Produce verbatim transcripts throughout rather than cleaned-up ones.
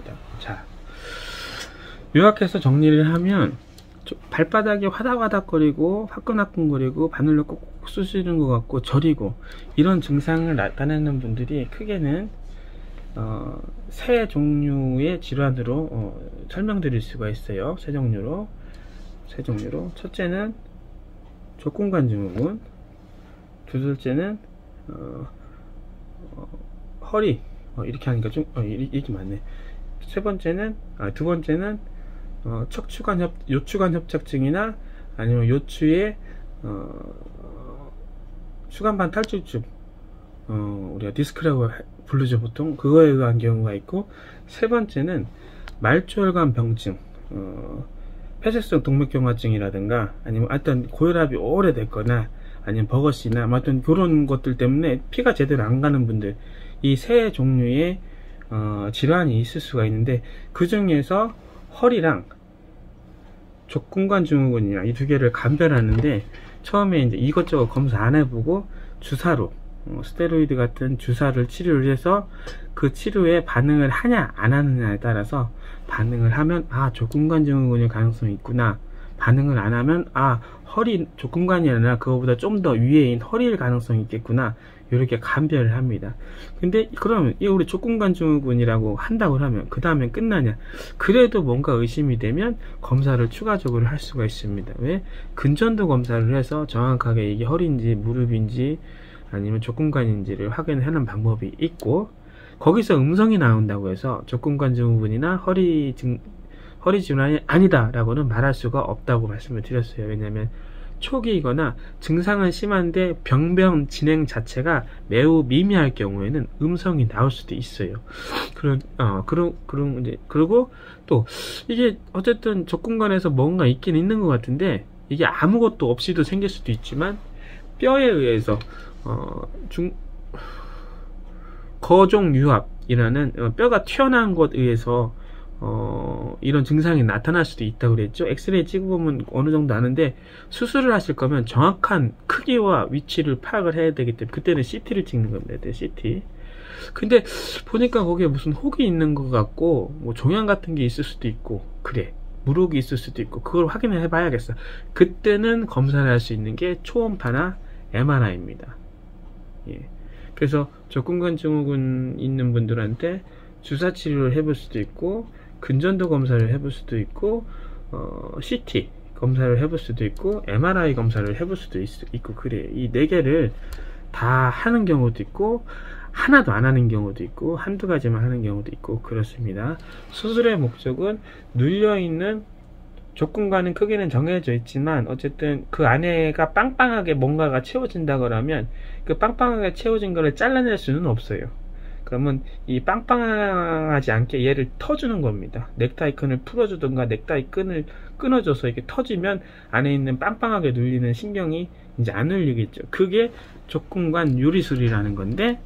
있습니다. 자, 요약해서 정리를 하면 발바닥이 화닥화닥거리고 화끈화끈거리고 바늘로 꾹꾹 쑤시는 것 같고 저리고 이런 증상을 나타내는 분들이 크게는 어, 세 종류의 질환으로 어, 설명드릴 수가 있어요. 세 종류로 세 종류로 첫째는 족근관 증후군, 두 번째는 어, 어, 허리 어, 이렇게 하니까 좀 어, 이렇게 맞네. 세 번째는 아, 두 번째는 어, 척추관 협, 요추관 협착증이나 아니면 요추의 어, 추간판 탈출증, 어, 우리가 디스크라고 부르죠 보통. 그거에 의한 경우가 있고, 세 번째는 말초혈관 병증, 어, 폐쇄성 동맥경화증이라든가 아니면 어떤 고혈압이 오래됐거나 아니면 버거시나 뭐 어떤 그런 것들 때문에 피가 제대로 안 가는 분들, 이 세 종류의 어, 질환이 있을 수가 있는데, 그 중에서 허리랑 족근관 증후군이랑 이 두 개를 감별하는데, 처음에 이제 이것저것 검사 안 해보고 주사로 어, 스테로이드 같은 주사를 치료를 해서 그 치료에 반응을 하냐 안 하느냐에 따라서, 반응을 하면 아 족근관 증후군일 가능성이 있구나, 반응을 안 하면 아 허리 족근관이 아니라 그거보다 좀 더 위에인 허리일 가능성이 있겠구나, 이렇게 감별을 합니다. 근데 그럼 이 우리 족근관 증후군이라고 한다고 하면 그 다음엔 끝나냐? 그래도 뭔가 의심이 되면 검사를 추가적으로 할 수가 있습니다. 왜? 근전도 검사를 해서 정확하게 이게 허리인지 무릎인지 아니면 족근관인지를 확인하는 방법이 있고, 거기서 음성이 나온다고 해서 족근관 증후군이나 허리 증 허리 질환이 아니다 라고는 말할 수가 없다고 말씀을 드렸어요. 왜냐하면 초기이거나 증상은 심한데 병변 진행 자체가 매우 미미할 경우에는 음성이 나올 수도 있어요. 그런 어 그런 그런 이제 그리고 또 이게 어쨌든 족근관에서 뭔가 있긴 있는 것 같은데, 이게 아무것도 없이도 생길 수도 있지만 뼈에 의해서 어 중 거종유합이라는 어, 뼈가 튀어나온 것에 의해서 어, 이런 증상이 나타날 수도 있다고 그랬죠. 엑스레이 찍어보면 어느 정도 아는데, 수술을 하실 거면 정확한 크기와 위치를 파악을 해야 되기 때문에 그때는 씨티를 찍는 겁니다. 씨티. 근데 보니까 거기에 무슨 혹이 있는 것 같고 뭐 종양 같은 게 있을 수도 있고 그래, 물혹이 있을 수도 있고, 그걸 확인을 해봐야겠어. 그때는 검사를 할 수 있는 게 초음파나 엠알아이입니다. 예. 그래서 족근관 증후군 있는 분들한테 주사 치료를 해볼 수도 있고, 근전도 검사를 해볼 수도 있고, 어, 씨티 검사를 해볼 수도 있고, 엠알아이 검사를 해볼 수도 있, 있고 그래. 이 네 개를 다 하는 경우도 있고, 하나도 안 하는 경우도 있고, 한두 가지만 하는 경우도 있고 그렇습니다. 수술의 목적은 눌려있는 족근관은 크기는 정해져 있지만 어쨌든 그 안에가 빵빵하게 뭔가가 채워진다고 하면 그 빵빵하게 채워진 거를 잘라낼 수는 없어요. 그러면 이 빵빵하지 않게 얘를 터주는 겁니다. 넥타이 끈을 풀어주던가 넥타이 끈을 끊어줘서 이렇게 터지면 안에 있는 빵빵하게 눌리는 신경이 이제 안 눌리겠죠. 그게 족근관 유리술이라는 건데,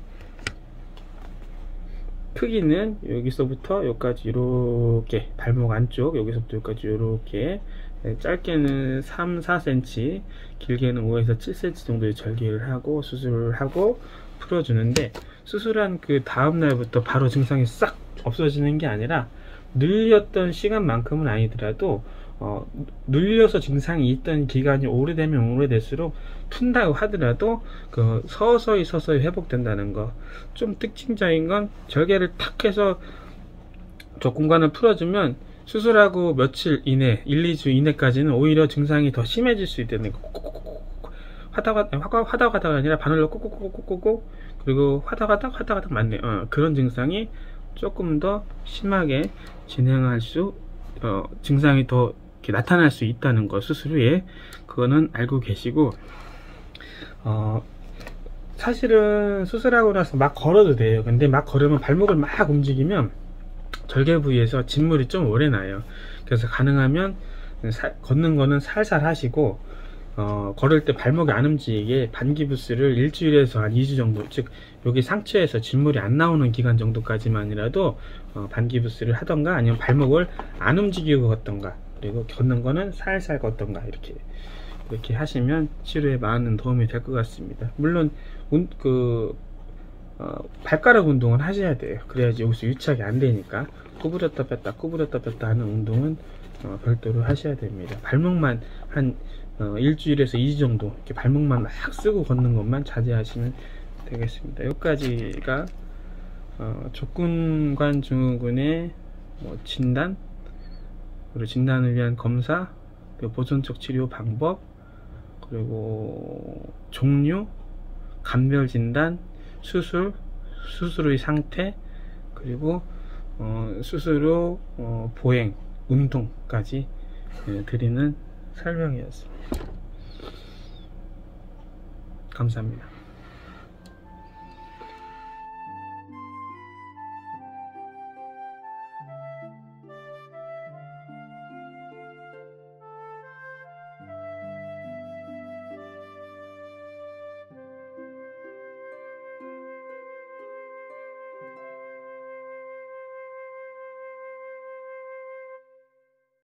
크기는 여기서부터 여기까지 이렇게, 발목 안쪽 여기서부터 여기까지 이렇게, 짧게는 삼, 사 센티미터, 길게는 오에서 칠 센티미터 정도의 절개를 하고 수술을 하고 풀어주는데, 수술한 그 다음날부터 바로 증상이 싹 없어지는 게 아니라 눌렸던 시간만큼은 아니더라도 어, 눌려서 증상이 있던 기간이 오래되면 오래될수록 푼다고 하더라도 그 서서히 서서히 회복된다는 거. 좀 특징적인 건 절개를 탁 해서 족근관을 풀어주면 수술하고 며칠 이내, 일, 이 주 이내까지는 오히려 증상이 더 심해질 수 있다는 거. 화다가닥 화다가닥 아니라 바늘로 꾹꾹꾹꾹꾹꾹, 그리고 화다가닥 화다가닥 맞네. 어, 그런 증상이 조금 더 심하게 진행할 수, 어, 증상이 더 이렇게 나타날 수 있다는 거, 수술 후에. 그거는 알고 계시고, 어, 사실은 수술하고 나서 막 걸어도 돼요. 근데 막 걸으면 발목을 막 움직이면 절개 부위에서 진물이 좀 오래 나요. 그래서 가능하면 사, 걷는 거는 살살 하시고, 어, 걸을 때 발목이 안 움직이게 반기부스를 일주일에서 한 이 주 정도, 즉 여기 상처에서 진물이 안 나오는 기간 정도까지만이라도 어, 반기부스를 하던가 아니면 발목을 안 움직이고 걷던가, 그리고 걷는 거는 살살 걷던가, 이렇게 이렇게 하시면 치료에 많은 도움이 될 것 같습니다. 물론 운, 그 어, 발가락 운동을 하셔야 돼요. 그래야지 여기서 유착이 안 되니까. 구부렸다 뺐다 구부렸다 뺐다 하는 운동은 어, 별도로 하셔야 됩니다. 발목만 한 어, 일주일에서 이 주 정도 이렇게 발목만 막 쓰고 걷는 것만 자제하시면 되겠습니다. 여기까지가 어, 족근관 증후군의 뭐 진단, 그리고 진단을 위한 검사, 그리고 보존적 치료 방법, 그리고 종류, 감별 진단, 수술, 수술 의 상태, 그리고 어, 수술 후 어, 보행, 운동까지 예, 드리는 설명이었습니다. 감사합니다.